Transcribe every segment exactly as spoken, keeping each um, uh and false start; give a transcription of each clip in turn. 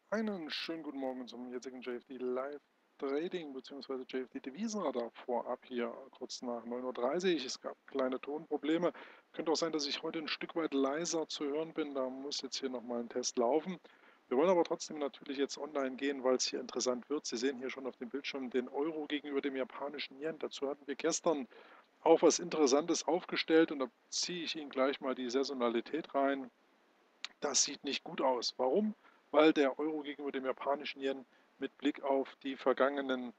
Einen schönen guten Morgen zum jetzigen J F D Live Trading bzw. J F D Devisenradar vorab hier kurz nach neun Uhr dreißig. Es gab kleine Tonprobleme. Könnte auch sein, dass ich heute ein Stück weit leiser zu hören bin. Da muss jetzt hier nochmal ein Test laufen. Wir wollen aber trotzdem natürlich jetzt online gehen, weil es hier interessant wird. Sie sehen hier schon auf dem Bildschirm den Euro gegenüber dem japanischen Yen. Dazu hatten wir gestern auch was Interessantes aufgestellt und da ziehe ich Ihnen gleich mal die Saisonalität rein. Das sieht nicht gut aus. Warum? Weil der Euro gegenüber dem japanischen Yen mit Blick auf die vergangenen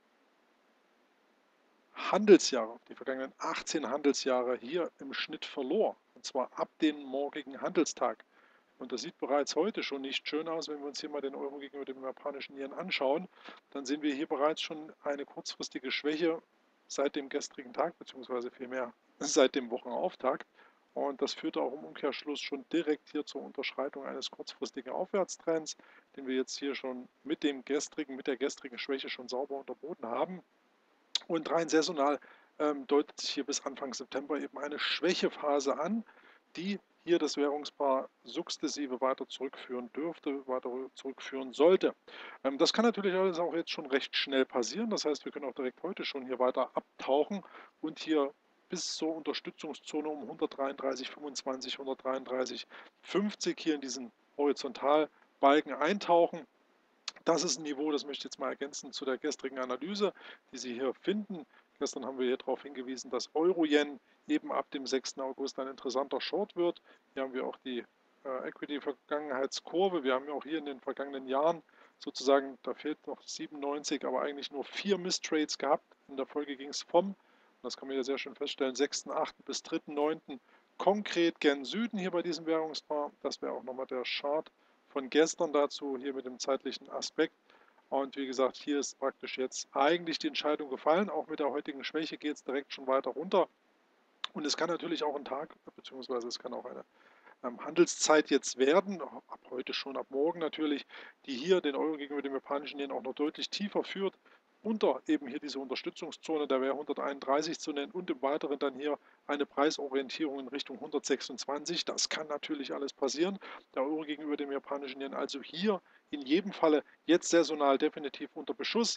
Handelsjahre, auf die vergangenen achtzehn Handelsjahre hier im Schnitt verlor. Und zwar ab dem morgigen Handelstag. Und das sieht bereits heute schon nicht schön aus. Wenn wir uns hier mal den Euro gegenüber dem japanischen Yen anschauen, dann sehen wir hier bereits schon eine kurzfristige Schwäche seit dem gestrigen Tag, beziehungsweise vielmehr seit dem Wochenauftakt. Und das führte auch im Umkehrschluss schon direkt hier zur Unterschreitung eines kurzfristigen Aufwärtstrends, den wir jetzt hier schon mit dem gestrigen, mit der gestrigen Schwäche schon sauber unterboten haben. Und rein saisonal ähm, deutet sich hier bis Anfang September eben eine Schwächephase an, die hier das Währungspaar sukzessive weiter zurückführen dürfte, weiter zurückführen sollte. Ähm, das kann natürlich alles auch jetzt schon recht schnell passieren. Das heißt, wir können auch direkt heute schon hier weiter abtauchen und hier bis zur Unterstützungszone um hundertdreiunddreißig Komma fünfundzwanzig, hundertdreiunddreißig Komma fünfzig hier in diesen Horizontalbalken eintauchen. Das ist ein Niveau, das möchte ich jetzt mal ergänzen zu der gestrigen Analyse, die Sie hier finden. Gestern haben wir hier darauf hingewiesen, dass Euro-Yen eben ab dem sechsten August ein interessanter Short wird. Hier haben wir auch die äh, Equity-Vergangenheitskurve. Wir haben ja auch hier in den vergangenen Jahren sozusagen, da fehlt noch siebenundneunzig, aber eigentlich nur vier Misstrades gehabt. In der Folge ging es vom, das kann man hier sehr schön feststellen, sechsten achten bis dritten neunten konkret gen Süden hier bei diesem Währungspaar. Das wäre auch nochmal der Chart von gestern dazu, hier mit dem zeitlichen Aspekt. Und wie gesagt, hier ist praktisch jetzt eigentlich die Entscheidung gefallen. Auch mit der heutigen Schwäche geht es direkt schon weiter runter. Und es kann natürlich auch ein Tag, beziehungsweise es kann auch eine ähm, Handelszeit jetzt werden, ab heute schon, ab morgen natürlich, die hier den Euro gegenüber dem japanischen Yen auch noch deutlich tiefer führt, unter eben hier diese Unterstützungszone, da wäre hunderteinunddreißig zu nennen und im Weiteren dann hier eine Preisorientierung in Richtung hundertsechsundzwanzig. Das kann natürlich alles passieren. Der Euro gegenüber dem japanischen Yen also hier in jedem Falle jetzt saisonal definitiv unter Beschuss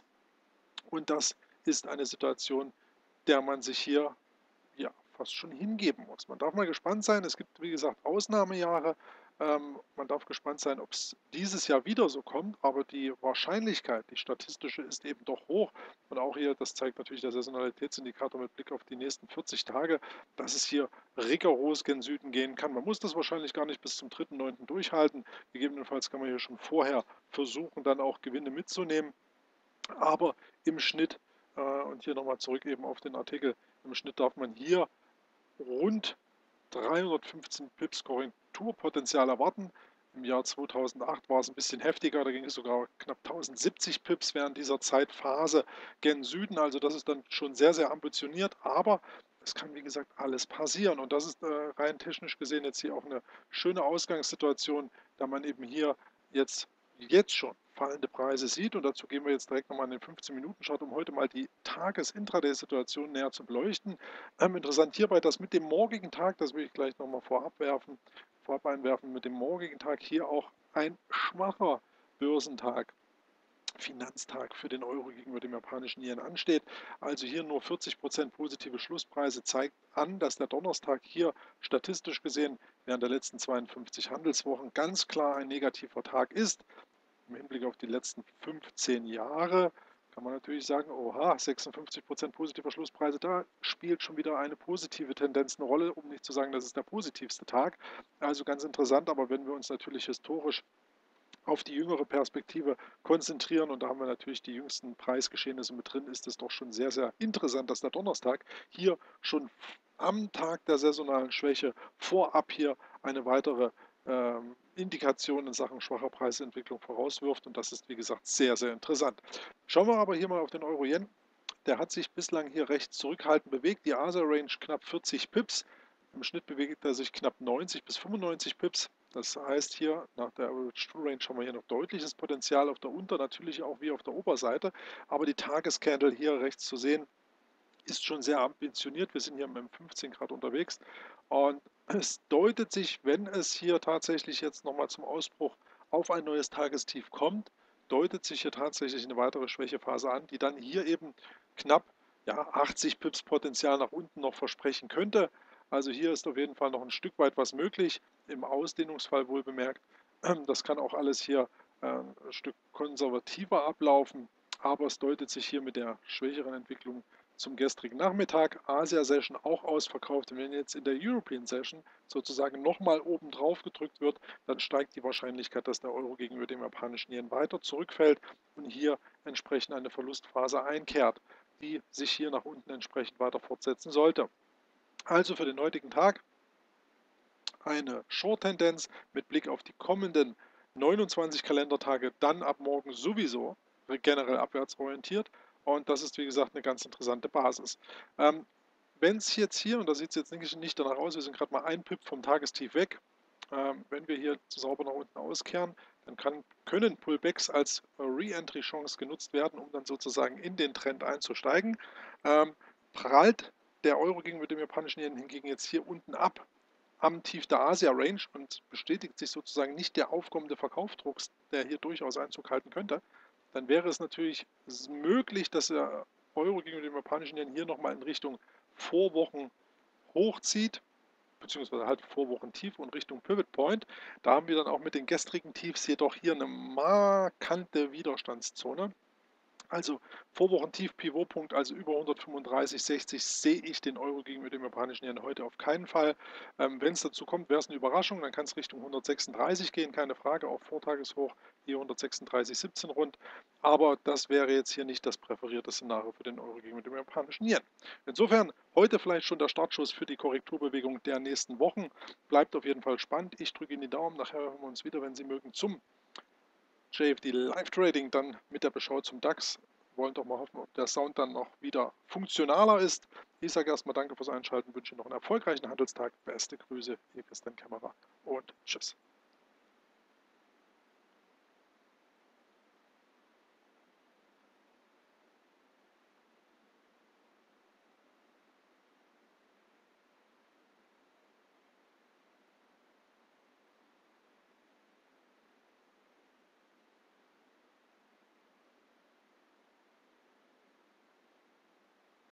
und das ist eine Situation, der man sich hier ja, fast schon hingeben muss. Man darf mal gespannt sein. Es gibt, wie gesagt, Ausnahmejahre. Ähm, man darf gespannt sein, ob es dieses Jahr wieder so kommt. Aber die Wahrscheinlichkeit, die statistische, ist eben doch hoch. Und auch hier, das zeigt natürlich der Saisonalitätsindikator mit Blick auf die nächsten vierzig Tage, dass es hier rigoros gen Süden gehen kann. Man muss das wahrscheinlich gar nicht bis zum dritten neunten durchhalten. Gegebenenfalls kann man hier schon vorher versuchen, dann auch Gewinne mitzunehmen. Aber im Schnitt, äh, und hier nochmal zurück eben auf den Artikel, im Schnitt darf man hier rund dreihundertfünfzehn Pips Korrekturpotenzial erwarten. Im Jahr zweitausendacht war es ein bisschen heftiger, da ging es sogar knapp tausendsiebzig Pips während dieser Zeitphase gen Süden. Also das ist dann schon sehr, sehr ambitioniert, aber es kann wie gesagt alles passieren. Und das ist äh, rein technisch gesehen jetzt hier auch eine schöne Ausgangssituation, da man eben hier jetzt jetzt schon fallende Preise sieht. Und dazu gehen wir jetzt direkt nochmal in den fünfzehn-Minuten-Chart, um heute mal die Tages-Intraday-Situation näher zu beleuchten. Ähm, interessant hierbei, dass mit dem morgigen Tag, das will ich gleich nochmal vorab werfen, vorab einwerfen, mit dem morgigen Tag hier auch ein schwacher Börsentag, Finanztag für den Euro gegenüber dem japanischen Yen ansteht. Also hier nur vierzig Prozent positive Schlusspreise zeigt an, dass der Donnerstag hier statistisch gesehen während der letzten zweiundfünfzig Handelswochen ganz klar ein negativer Tag ist. Im Hinblick auf die letzten fünfzehn Jahre kann man natürlich sagen, oha, sechsundfünfzig Prozent positiver Schlusspreise, da spielt schon wieder eine positive Tendenz eine Rolle, um nicht zu sagen, das ist der positivste Tag. Also ganz interessant, aber wenn wir uns natürlich historisch auf die jüngere Perspektive konzentrieren und da haben wir natürlich die jüngsten Preisgeschehnisse mit drin, ist es doch schon sehr, sehr interessant, dass der Donnerstag hier schon am Tag der saisonalen Schwäche vorab hier eine weitere ähm, Indikation in Sachen schwacher Preisentwicklung vorauswirft und das ist wie gesagt sehr, sehr interessant. Schauen wir aber hier mal auf den Euro-Yen. Der hat sich bislang hier recht zurückhaltend bewegt. Die Asia-Range knapp vierzig Pips. Im Schnitt bewegt er sich knapp neunzig bis fünfundneunzig Pips. Das heißt hier nach der Average True Range haben wir hier noch deutliches Potenzial auf der Unter-, natürlich auch wie auf der Oberseite. Aber die Tagescandle hier rechts zu sehen, ist schon sehr ambitioniert. Wir sind hier mit fünfzehn Grad unterwegs. Und es deutet sich, wenn es hier tatsächlich jetzt nochmal zum Ausbruch auf ein neues Tagestief kommt, deutet sich hier tatsächlich eine weitere Schwächephase an, die dann hier eben knapp ja, achtzig Pips Potenzial nach unten noch versprechen könnte. Also hier ist auf jeden Fall noch ein Stück weit was möglich, im Ausdehnungsfall wohl bemerkt. Das kann auch alles hier äh, ein Stück konservativer ablaufen, aber es deutet sich hier mit der schwächeren Entwicklung zum gestrigen Nachmittag, Asia-Session auch ausverkauft. Und wenn jetzt in der European Session sozusagen nochmal oben drauf gedrückt wird, dann steigt die Wahrscheinlichkeit, dass der Euro gegenüber dem japanischen Yen weiter zurückfällt und hier entsprechend eine Verlustphase einkehrt, die sich hier nach unten entsprechend weiter fortsetzen sollte. Also für den heutigen Tag eine Short-Tendenz mit Blick auf die kommenden neunundzwanzig Kalendertage, dann ab morgen sowieso generell abwärts orientiert. Und das ist, wie gesagt, eine ganz interessante Basis. Ähm, Wenn es jetzt hier, und da sieht es jetzt nicht, nicht danach aus, wir sind gerade mal ein Pip vom Tagestief weg, ähm, wenn wir hier sauber nach unten auskehren, dann kann, können Pullbacks als Re-Entry-Chance genutzt werden, um dann sozusagen in den Trend einzusteigen. Ähm, prallt der Euro gegenüber dem japanischen Yen hingegen jetzt hier unten ab am Tief der Asia-Range und bestätigt sich sozusagen nicht der aufkommende Verkaufsdruck, der hier durchaus Einzug halten könnte, dann wäre es natürlich möglich, dass der Euro gegenüber dem japanischen Yen hier nochmal in Richtung Vorwochen hochzieht, beziehungsweise halt Vorwochen tief und Richtung Pivot Point. Da haben wir dann auch mit den gestrigen Tiefs jedoch hier eine markante Widerstandszone. Also Vorwochentief, Pivotpunkt, also über hundertfünfunddreißig Komma sechzig sehe ich den Euro gegenüber dem japanischen Yen heute auf keinen Fall. Ähm, Wenn es dazu kommt, wäre es eine Überraschung, dann kann es Richtung hundertsechsunddreißig gehen, keine Frage, auch Vortageshoch, hier hundertsechsunddreißig Komma siebzehn rund. Aber das wäre jetzt hier nicht das präferierte Szenario für den Euro gegenüber dem japanischen Yen. Insofern heute vielleicht schon der Startschuss für die Korrekturbewegung der nächsten Wochen. Bleibt auf jeden Fall spannend. Ich drücke Ihnen die Daumen. Nachher hören wir uns wieder, wenn Sie mögen, zum J F D Live Trading, dann mit der Beschau zum DAX. Wir wollen doch mal hoffen, ob der Sound dann noch wieder funktionaler ist. Ich sage erstmal danke fürs Einschalten, wünsche noch einen erfolgreichen Handelstag. Beste Grüße, Ihr Christian Kämmerer und tschüss.